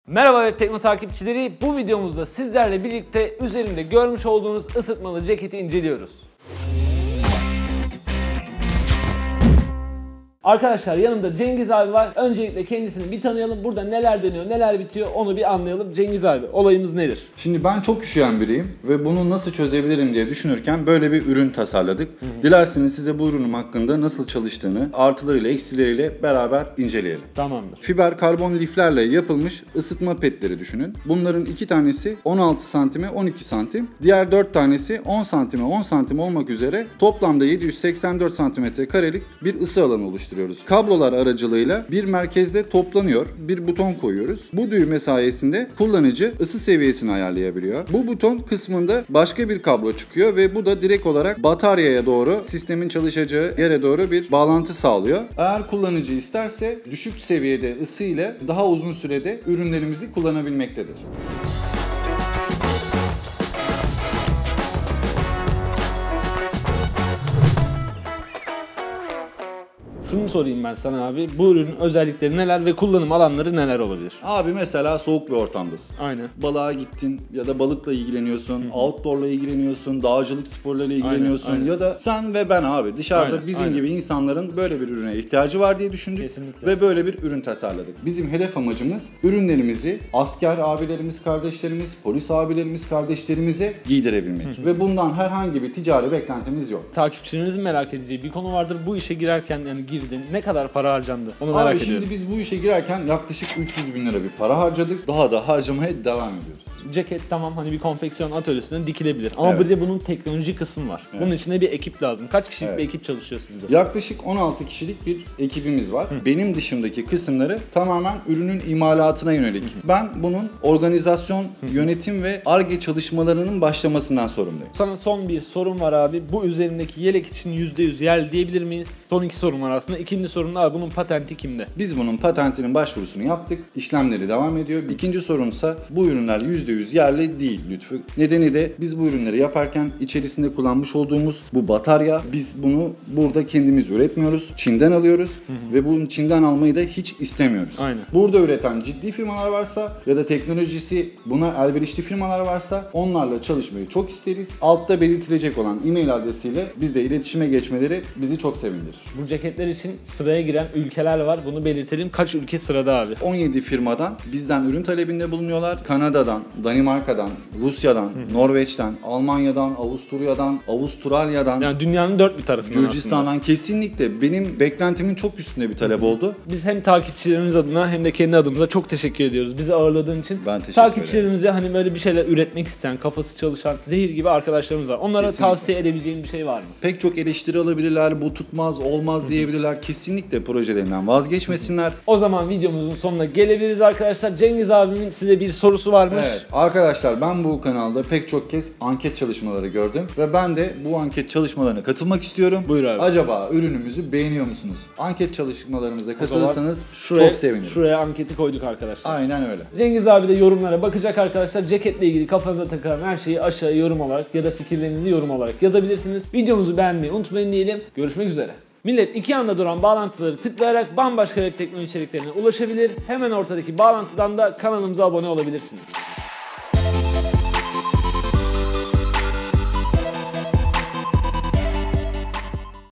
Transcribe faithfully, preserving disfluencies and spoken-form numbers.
Merhaba Web Tekno takipçileri, bu videomuzda sizlerle birlikte üzerinde görmüş olduğunuz ısıtmalı ceketi inceliyoruz. Arkadaşlar yanımda Cengiz abi var. Öncelikle kendisini bir tanıyalım. Burada neler dönüyor, neler bitiyor onu bir anlayalım. Cengiz abi, olayımız nedir? Şimdi ben çok üşüyen biriyim ve bunu nasıl çözebilirim diye düşünürken böyle bir ürün tasarladık. Hı hı. Dilerseniz size bu ürünün hakkında nasıl çalıştığını artılarıyla eksileriyle beraber inceleyelim. Tamamdır. Fiber karbon liflerle yapılmış ısıtma petleri düşünün. Bunların iki tanesi on altı santime on iki santim. Diğer dört tanesi on santime on santim olmak üzere toplamda yedi yüz seksen dört santimetre karelik bir ısı alanı oluşturuyor. Kablolar aracılığıyla bir merkezde toplanıyor, bir buton koyuyoruz. Bu düğme sayesinde kullanıcı ısı seviyesini ayarlayabiliyor. Bu buton kısmında başka bir kablo çıkıyor ve bu da direkt olarak bataryaya doğru, sistemin çalışacağı yere doğru bir bağlantı sağlıyor. Eğer kullanıcı isterse düşük seviyede ısı ile daha uzun sürede ürünlerimizi kullanabilmektedir. Şunu sorayım ben sana abi, bu ürünün özellikleri neler ve kullanım alanları neler olabilir? Abi mesela soğuk bir ortamdasın. Aynen. Balığa gittin ya da balıkla ilgileniyorsun, Hı-hı. outdoor'la ilgileniyorsun, dağcılık sporlarıyla ilgileniyorsun aynen, aynen. ya da sen ve ben abi dışarıda aynen, bizim aynen. gibi insanların böyle bir ürüne ihtiyacı var diye düşündük. Kesinlikle. Ve böyle bir ürün tasarladık. Bizim hedef amacımız ürünlerimizi asker abilerimiz, kardeşlerimiz, polis abilerimiz, kardeşlerimize giydirebilmek. Hı-hı. Ve bundan herhangi bir ticari beklentimiz yok. Takipçilerimizin merak edeceği bir konu vardır. Bu işe girerken yani girdin, ne kadar para harcandı? Onu merak Abi ediyorum. Şimdi biz bu işe girerken yaklaşık üç yüz bin lira bir para harcadık. Daha da harcamaya devam ediyoruz. Ceket tamam, hani bir konfeksiyon atölyesinde dikilebilir. Ama evet. bir de bunun teknoloji kısmı var. Evet. Bunun içinde bir ekip lazım. Kaç kişilik evet. bir ekip çalışıyor sizde? Yaklaşık on altı kişilik bir ekibimiz var. Hı. Benim dışımdaki kısımları tamamen ürünün imalatına yönelik. Hı. Ben bunun organizasyon, Hı. yönetim ve Ar-Ge çalışmalarının başlamasından sorumluyum. Sana son bir sorum var abi. Bu üzerindeki yelek için yüzde yüz yerli diyebilir miyiz? Son iki sorum var aslında. İkinci sorun abi, bunun patenti kimde? Biz bunun patentinin başvurusunu yaptık. İşlemleri devam ediyor. İkinci sorunsa bu ürünler yüzde yüz yerli değil Lütfü. Nedeni de biz bu ürünleri yaparken içerisinde kullanmış olduğumuz bu batarya, biz bunu burada kendimiz üretmiyoruz. Çin'den alıyoruz hı hı. ve bunu Çin'den almayı da hiç istemiyoruz. Aynen. Burada üreten ciddi firmalar varsa ya da teknolojisi buna elverişli firmalar varsa onlarla çalışmayı çok isteriz. Altta belirtilecek olan e-mail adresiyle bizle iletişime geçmeleri bizi çok sevindirir. Bu ceketler için sıraya giren ülkeler var. Bunu belirtelim. Kaç ülke sırada abi? on yedi firmadan bizden ürün talebinde bulunuyorlar. Kanada'dan, Danimarka'dan, Rusya'dan, Hı. Norveç'ten, Almanya'dan, Avusturya'dan, Avustralya'dan, yani dünyanın dört bir tarafından Gürcistan'dan aslında. Kesinlikle benim beklentimin çok üstünde bir talep Hı. oldu. Biz hem takipçilerimiz adına hem de kendi adımıza çok teşekkür ediyoruz. Bizi ağırladığın için. Ben teşekkür Takipçilerimize hani böyle bir şeyler üretmek isteyen, kafası çalışan, zehir gibi arkadaşlarımız var. Onlara Kesinlikle. tavsiye edebileceğim bir şey var mı? Pek çok eleştiri alabilirler, bu tutmaz, olmaz Hı. diyebilirler. Kesinlikle projelerinden vazgeçmesinler. O zaman videomuzun sonuna gelebiliriz arkadaşlar. Cengiz abimin size bir sorusu varmış. Evet. Arkadaşlar ben bu kanalda pek çok kez anket çalışmaları gördüm ve ben de bu anket çalışmalarına katılmak istiyorum. Buyur abi. Acaba ürünümüzü beğeniyor musunuz? Anket çalışmalarımıza katılırsanız şuraya, çok sevinirim. Şuraya anketi koyduk arkadaşlar. Aynen öyle. Cengiz abi de yorumlara bakacak arkadaşlar. Ceketle ilgili kafanıza takılan her şeyi aşağıya yorum olarak ya da fikirlerinizi yorum olarak yazabilirsiniz. Videomuzu beğenmeyi unutmayın diyelim. Görüşmek üzere. Millet iki anda duran bağlantıları tıklayarak bambaşka web teknoloji içeriklerine ulaşabilir. Hemen ortadaki bağlantıdan da kanalımıza abone olabilirsiniz.